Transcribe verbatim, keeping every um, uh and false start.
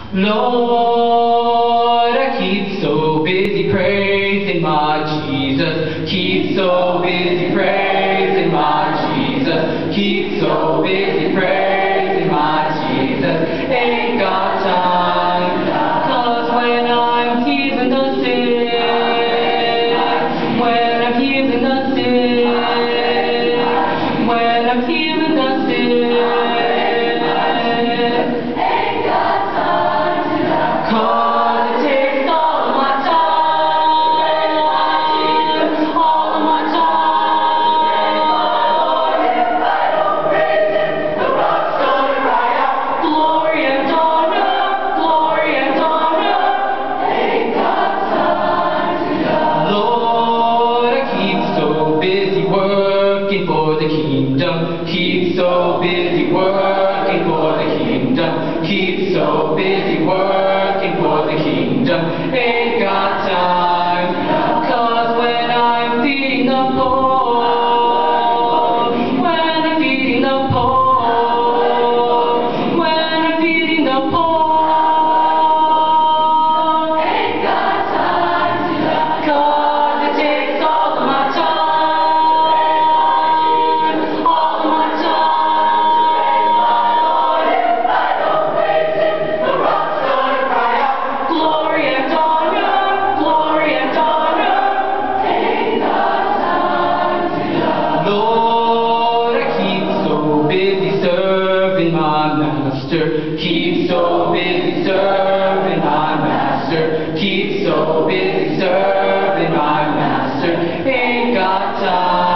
Lord, I keep so busy praising my Jesus. Keep so busy praising my Jesus. Keep so busy praising my Jesus. Ain't got time, 'cause when I'm healing the sick, when I'm healing the sick, when I'm healing the sick, for the kingdom, keep so busy working for the kingdom, keep so busy working for the kingdom, ain't got time, 'cause when I'm feeding the poor, when I'm feeding the poor, when I'm feeding the poor, ain't got time, 'cause it takes all of my time. Keep so busy serving my master. Keep so busy serving my master. Ain't got time.